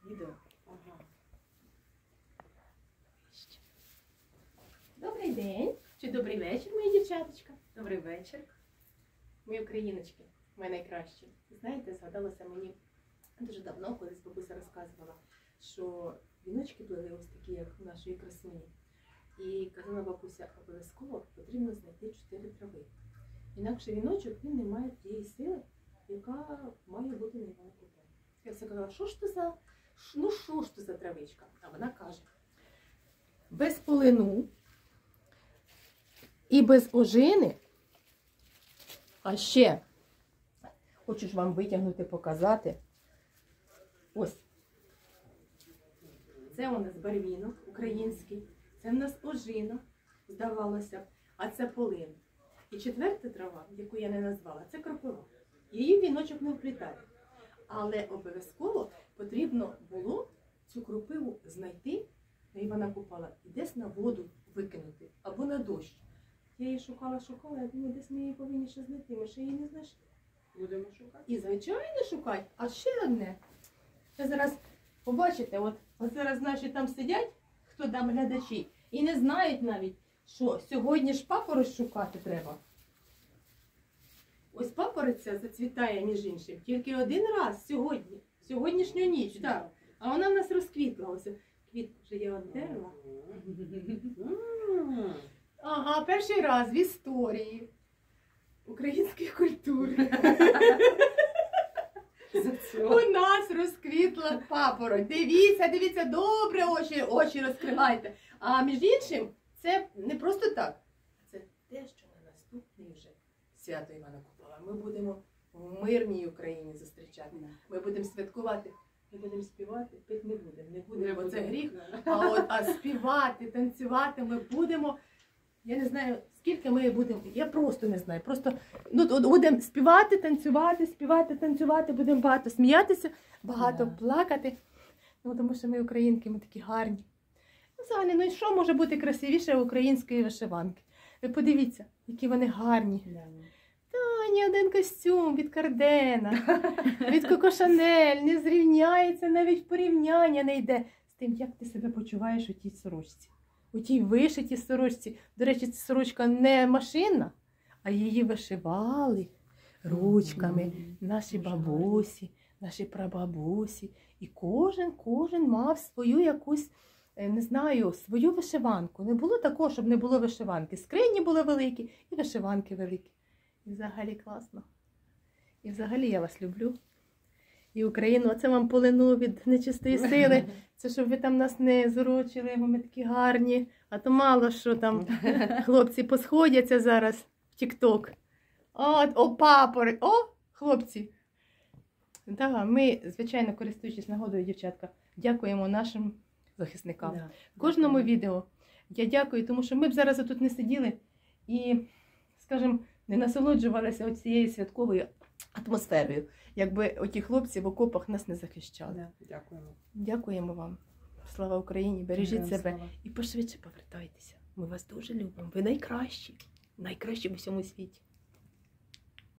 відео. Ага. Добрий день, чи добрий вечір, мої дівчаточка. Добрий вечір. Мої україночки, мої найкращі. Знаєте, згадалося мені дуже давно, колись бабуся розказувала, що віночки плели ось такі, як у нашої красуні. І казала бабуся, обов'язково потрібно знайти 4 трави. Інакше віночок, він не має тієї сили, яка має бути на Івана Купала. Я все казала, що ж то за травичка? А вона каже, без полину і без ожини, а ще, хочу ж вам витягнути, показати, ось, це у нас барвінок український, це в нас ожина, здавалося б, а це полин. І 4-та трава, яку я не назвала, це кропива. Її віночок не вплітає. Але обов'язково потрібно було цю кропиву знайти на Івана Купала і десь на воду викинути, або на дощ. Я її шукала, я думаю, десь ми її повинні ще знайти, ми ще її не знайшли. Будемо шукати. І звичайно шукати. А ще одне. Ви зараз побачите, от зараз наші там сидять, хто там глядачі, і не знають навіть, що сьогодні ж папороть шукати треба. Ось папоротця зацвітає, між іншим, тільки один раз сьогодні, сьогоднішню ніч, так. А вона в нас розквітла. Ось квітку вже я одерла. Ага, перший раз в історії української культури у нас розквітла папороть. Дивіться, дивіться, добре очі розкривайте. А між іншим, це не просто так. Це те, що на наступний вже свято Івана Купала. Ми будемо в мирній Україні зустрічати. Ми будемо святкувати. Ми будемо співати, пити не будемо, бо це гріх. А співати, танцювати ми будемо. Я не знаю, скільки ми будемо, я просто не знаю. Просто будемо співати, танцювати, будемо багато сміятися, багато плакати. Тому що ми українки, ми такі гарні. Взагалі, і що може бути красивіше української вишиванки? Ви подивіться, які вони гарні. Та, ні один костюм від Кардена, від Коко Шанель не зрівняється, навіть порівняння не йде з тим, як ти себе почуваєш у тій сорочці. У тій вишитій сорочці. До речі, ця сорочка не машинна, а її вишивали ручками наші бабусі, наші прабабусі. І кожен мав свою якусь, не знаю, свою вишиванку. Не було такого, щоб не було вишиванки. Скрині були великі і вишиванки великі. І взагалі класно. І взагалі я вас люблю. І Україну, оце вам полину від нечистої сили. Це щоб ви там нас не зорочили, бо ми такі гарні. А то мало що там хлопці посходяться зараз в тік-ток. О, папори, о, хлопці. Так, ми, звичайно, користуючись нагодою, дівчатка, дякуємо нашим захисникам. В кожному відео я дякую, тому що ми б зараз тут не сиділи і, скажімо, не насолоджувалися цією святковою атмосферою, якби оті хлопці в окопах нас не захищали. Дякуємо. Дякуємо вам. Слава Україні, бережіть себе і пошвидше повертайтеся. Ми вас дуже любимо. Ви найкращі. Найкращі в усьому світі.